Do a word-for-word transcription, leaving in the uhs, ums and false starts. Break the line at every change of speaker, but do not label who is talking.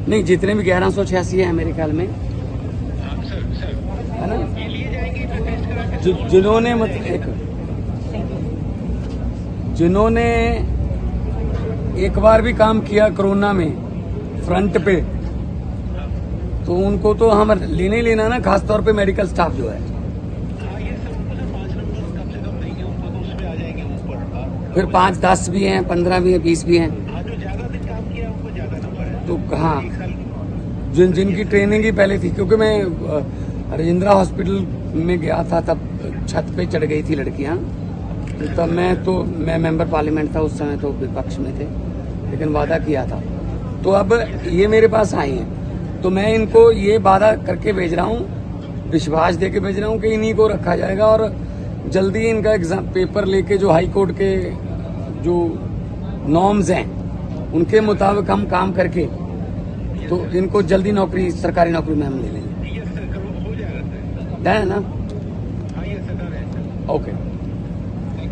नहीं, जितने भी ग्यारह सौ छियासी है मेरे ख्याल में, है ना, जि, जिन्होंने मतलब एक जिन्होंने एक बार भी काम किया कोरोना में फ्रंट पे, तो उनको तो हम लेने ही लेना ना, खासतौर पे मेडिकल स्टाफ जो है। फिर पाँच दस भी हैं, पंद्रह भी हैं, बीस भी हैं। तो हाँ, जिन जिनकी ट्रेनिंग ही पहले थी, क्योंकि मैं राजेंद्रा हॉस्पिटल में गया था, तब छत पे चढ़ गई थी लड़कियां, तब मैं तो मैं मेंबर पार्लियामेंट था उस समय, तो विपक्ष में थे, लेकिन वादा किया था। तो अब ये मेरे पास आई हैं, तो मैं इनको ये वादा करके भेज रहा हूँ, विश्वास दे के भेज रहा हूँ कि इन्हीं को रखा जाएगा, और जल्दी इनका एग्जाम पेपर लेके जो हाई कोर्ट के जो नॉर्म्स हैं उनके मुताबिक हम काम करके, तो इनको जल्दी नौकरी, सरकारी नौकरी में हम ले लेंगे, है ना। ओके।